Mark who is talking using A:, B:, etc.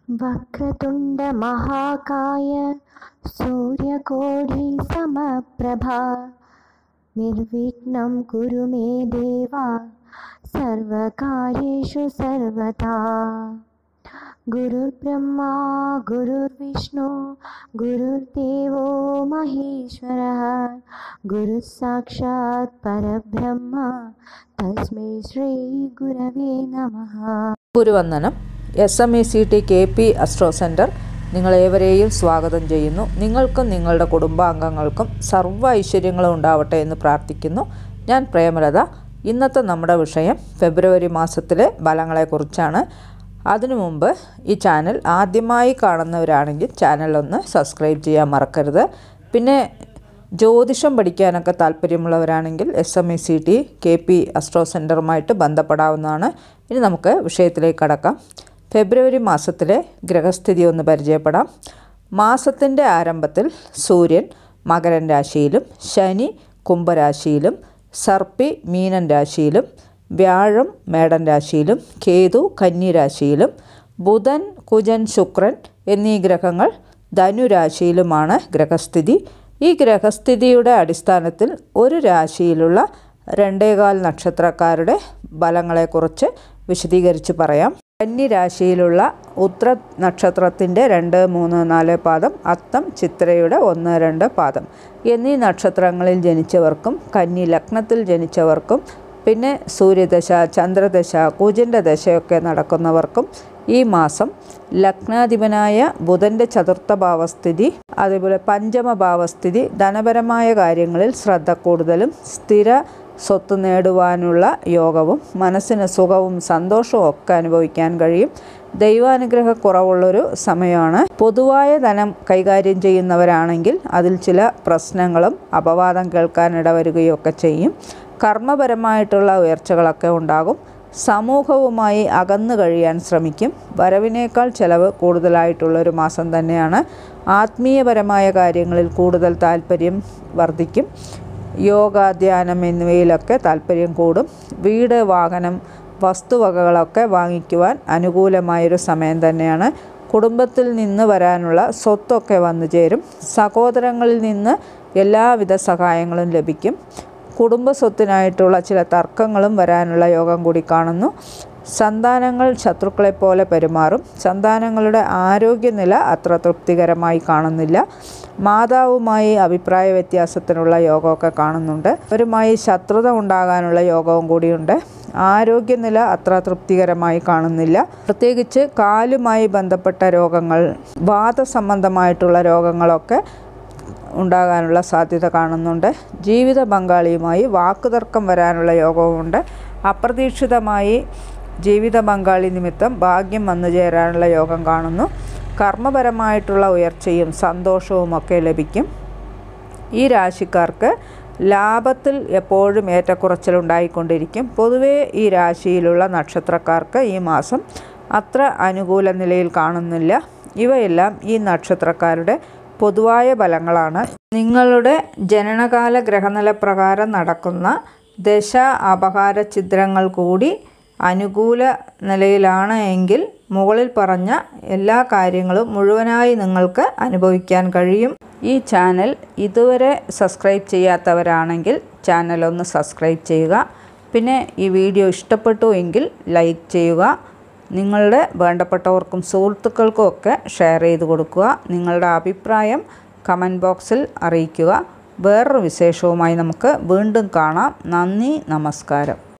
A: वक्रतुंड महाकाय सूर्यकोटि समप्रभा निर्विघ्नं कुरु मे देवा सर्वकार्येषु सर्वदा। गुरुर्ब्रह्मा गुरुर्विष्णु गुरुर्देवो महेश्वरः गुरुः साक्षात् परब्रह्म तस्मै श्री गुरवे नमः।
B: ഗുരുവന്ദനം. SMECT KP അസ്ട്രോ സെൻറ്റർ നിങ്ങളേവരെയും സ്വാഗതം ചെയ്യുന്നു. നിങ്ങൾക്കും നിങ്ങളുടെ കുടുംബാംഗങ്ങൾക്കും സർവ്വ ഐശ്വര്യങ്ങളും ഉണ്ടാവട്ടെ എന്ന് പ്രാർത്ഥിക്കുന്നു. ഞാൻ പ്രേമലത. ഇന്നത്തെ നമ്മുടെ വിഷയം ഫെബ്രുവരി മാസത്തിലെ ഫലങ്ങളെക്കുറിച്ചാണ്. അതിനു മുമ്പ് ഈ ചാനൽ ആദ്യമായി കാണുന്നവരാണെങ്കിൽ ചാനലൊന്ന് സബ്സ്ക്രൈബ് ചെയ്യാൻ മറക്കരുത്. പിന്നെ ജ്യോതിഷം പഠിക്കാനൊക്കെ താല്പര്യമുള്ളവരാണെങ്കിൽ SMECT KP അസ്ട്രോ സെൻറ്ററുമായിട്ട് ബന്ധപ്പെടാവുന്നതാണ്. ഇനി നമുക്ക് വിഷയത്തിലേക്ക് കടക്കാം. ഫെബ്രുവരി മാസത്തിലെ ഗ്രഹസ്ഥിതി ഒന്ന് പരിചയപ്പെടാം. മാസത്തിൻ്റെ ആരംഭത്തിൽ സൂര്യൻ മകരൻ രാശിയിലും ശനി കുംഭരാശിയിലും സർപ്പി മീനൻ രാശിയിലും വ്യാഴം മേടൻ രാശിയിലും കേതു കന്നി രാശിയിലും ബുധൻ കുജൻ ശുക്രൻ എന്നീ ഗ്രഹങ്ങൾ ധനുരാശിയിലുമാണ് ഗ്രഹസ്ഥിതി. ഈ ഗ്രഹസ്ഥിതിയുടെ അടിസ്ഥാനത്തിൽ ഒരു രാശിയിലുള്ള 2.25 നക്ഷത്രക്കാരുടെ ഫലങ്ങളെക്കുറിച്ച് വിശദീകരിച്ച് പറയാം. കന്നി രാശിയിലുള്ള ഉത്ര നക്ഷത്രത്തിൻ്റെ 2, 3, 4 പാദം, അത്തം ചിത്രയുടെ 1, 2 പാദം എന്നീ നക്ഷത്രങ്ങളിൽ ജനിച്ചവർക്കും കന്നി ലഗ്നത്തിൽ ജനിച്ചവർക്കും പിന്നെ സൂര്യദശ ചന്ദ്രദശ കുജൻ്റെ ദശയൊക്കെ നടക്കുന്നവർക്കും ഈ മാസം ലഗ്നാധിപനായ ബുധൻ്റെ ചതുർത്ഥ ഭാവസ്ഥിതി, അതേപോലെ പഞ്ചമ ഭാവസ്ഥിതി ധനപരമായ കാര്യങ്ങളിൽ ശ്രദ്ധ കൂടുതലും സ്ഥിര സ്വത്ത് നേടുവാനുള്ള യോഗവും മനസ്സിന് സുഖവും സന്തോഷവും ഒക്കെ അനുഭവിക്കാൻ കഴിയും. ദൈവാനുഗ്രഹ കുറവുള്ളൊരു സമയമാണ്. പൊതുവായ ധനം കൈകാര്യം ചെയ്യുന്നവരാണെങ്കിൽ അതിൽ ചില പ്രശ്നങ്ങളും അപവാദം കേൾക്കാനിടവരികയൊക്കെ ചെയ്യും. കർമ്മപരമായിട്ടുള്ള ഉയർച്ചകളൊക്കെ ഉണ്ടാകും. സമൂഹവുമായി അകന്നു കഴിയാൻ ശ്രമിക്കും. വരവിനേക്കാൾ ചെലവ് കൂടുതലായിട്ടുള്ളൊരു മാസം തന്നെയാണ്. ആത്മീയപരമായ കാര്യങ്ങളിൽ കൂടുതൽ താല്പര്യം വർദ്ധിക്കും. യോഗ ധ്യാനം എന്നിവയിലൊക്കെ താല്പര്യം കൂടും. വീട് വാഹനം വസ്തുവകകളൊക്കെ വാങ്ങിക്കുവാൻ അനുകൂലമായൊരു സമയം തന്നെയാണ്. കുടുംബത്തിൽ നിന്ന് വരാനുള്ള സ്വത്തൊക്കെ വന്നു ചേരും. സഹോദരങ്ങളിൽ നിന്ന് എല്ലാവിധ സഹായങ്ങളും ലഭിക്കും. കുടുംബ സ്വത്തിനായിട്ടുള്ള ചില തർക്കങ്ങളും വരാനുള്ള യോഗം കൂടി കാണുന്നു. സന്താനങ്ങൾ ശത്രുക്കളെപ്പോലെ പെരുമാറും. സന്താനങ്ങളുടെ ആരോഗ്യനില അത്ര തൃപ്തികരമായി കാണുന്നില്ല. മാതാവുമായി അഭിപ്രായ വ്യത്യാസത്തിനുള്ള യോഗമൊക്കെ കാണുന്നുണ്ട്. അവരുമായി ശത്രുത ഉണ്ടാകാനുള്ള യോഗവും കൂടിയുണ്ട്. ആരോഗ്യനില അത്ര തൃപ്തികരമായി കാണുന്നില്ല. പ്രത്യേകിച്ച് കാലുമായി ബന്ധപ്പെട്ട രോഗങ്ങൾ, വാതസംബന്ധമായിട്ടുള്ള രോഗങ്ങളൊക്കെ ഉണ്ടാകാനുള്ള സാധ്യത കാണുന്നുണ്ട്. ജീവിത പങ്കാളിയുമായി വാക്കുതർക്കം വരാനുള്ള യോഗവുമുണ്ട്. അപ്രതീക്ഷിതമായി ജീവിത പങ്കാളി നിമിത്തം ഭാഗ്യം വന്നു ചേരാനുള്ള യോഗം കാണുന്നു. കർമ്മപരമായിട്ടുള്ള ഉയർച്ചയും സന്തോഷവും ഒക്കെ ലഭിക്കും. ഈ രാശിക്കാർക്ക് ലാഭത്തിൽ എപ്പോഴും ഏറ്റക്കുറച്ചിലുണ്ടായിക്കൊണ്ടിരിക്കും. പൊതുവേ ഈ രാശിയിലുള്ള നക്ഷത്രക്കാർക്ക് ഈ മാസം അത്ര അനുകൂല നിലയിൽ കാണുന്നില്ല. ഇവയെല്ലാം ഈ നക്ഷത്രക്കാരുടെ പൊതുവായ ഫലങ്ങളാണ്. നിങ്ങളുടെ ജനനകാല ഗ്രഹനില പ്രകാരം നടക്കുന്ന ദശ അപഹാര ചിത്രങ്ങൾ കൂടി അനുകൂല നിലയിലാണ് എങ്കിൽ മുകളിൽ പറഞ്ഞ എല്ലാ കാര്യങ്ങളും മുഴുവനായി നിങ്ങൾക്ക് അനുഭവിക്കാൻ കഴിയും. ഈ ചാനൽ ഇതുവരെ സബ്സ്ക്രൈബ് ചെയ്യാത്തവരാണെങ്കിൽ ചാനലൊന്ന് സബ്സ്ക്രൈബ് ചെയ്യുക. പിന്നെ ഈ വീഡിയോ ഇഷ്ടപ്പെട്ടു എങ്കിൽ ലൈക്ക് ചെയ്യുക. നിങ്ങളുടെ വേണ്ടപ്പെട്ടവർക്കും സുഹൃത്തുക്കൾക്കും ഒക്കെ ഷെയർ ചെയ്ത് കൊടുക്കുക. നിങ്ങളുടെ അഭിപ്രായം കമൻറ്റ് ബോക്സിൽ അറിയിക്കുക. വേറൊരു വിശേഷവുമായി നമുക്ക് വീണ്ടും കാണാം. നന്ദി, നമസ്കാരം.